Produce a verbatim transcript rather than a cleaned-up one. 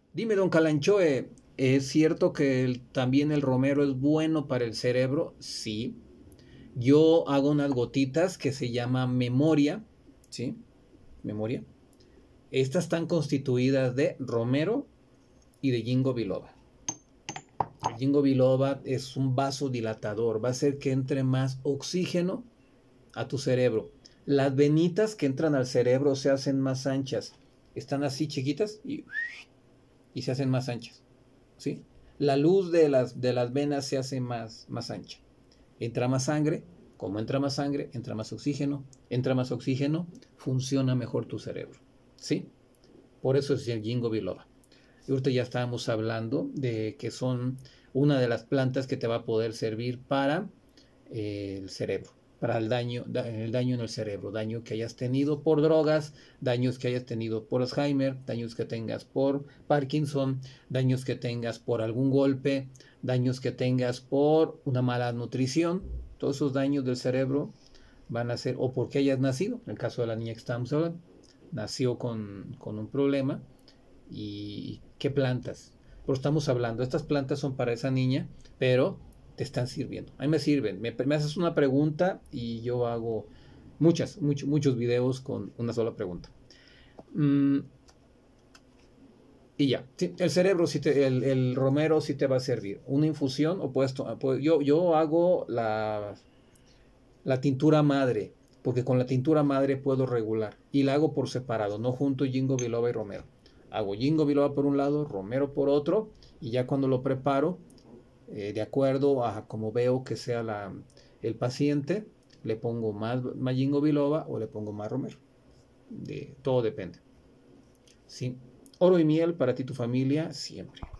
Dime, don Calanchoe, ¿es cierto que el- también el romero es bueno para el cerebro? Sí. Yo hago unas gotitas que se llama memoria, ¿sí? Memoria. Estas están constituidas de romero y de ginkgo biloba. El ginkgo biloba es un vasodilatador, va a hacer que entre más oxígeno a tu cerebro. Las venitas que entran al cerebro se hacen más anchas. Están así chiquitas y, y se hacen más anchas. ¿Sí? La luz de las, de las venas se hace más, más ancha. Entra más sangre, como entra más sangre, entra más oxígeno, entra más oxígeno, funciona mejor tu cerebro. ¿Sí? Por eso es el ginkgo biloba. Y ahorita ya estábamos hablando de que son una de las plantas que te va a poder servir para eh, el cerebro, para el daño, da, el daño en el cerebro, daño que hayas tenido por drogas, daños que hayas tenido por Alzheimer, daños que tengas por Parkinson, daños que tengas por algún golpe, daños que tengas por una mala nutrición. Todos esos daños del cerebro van a ser, o porque hayas nacido, en el caso de la niña que estábamos hablando, nació con, con un problema. ¿Y qué plantas? Pero estamos hablando, estas plantas son para esa niña, pero te están sirviendo. A mí me sirven. Me, me haces una pregunta y yo hago muchas, muchos, muchos videos con una sola pregunta. Mm, y ya, sí, el cerebro, sí te, el, el, romero sí te va a servir. Una infusión, o puesto, yo, yo hago la, la tintura madre, porque con la tintura madre puedo regular. Y la hago por separado, no junto ginkgo biloba y romero. Hago ginkgo biloba por un lado, romero por otro, y ya cuando lo preparo, eh, de acuerdo a como veo que sea la, el paciente, le pongo más, más ginkgo biloba o le pongo más romero. De, todo depende. ¿Sí? Oro y miel para ti y tu familia siempre.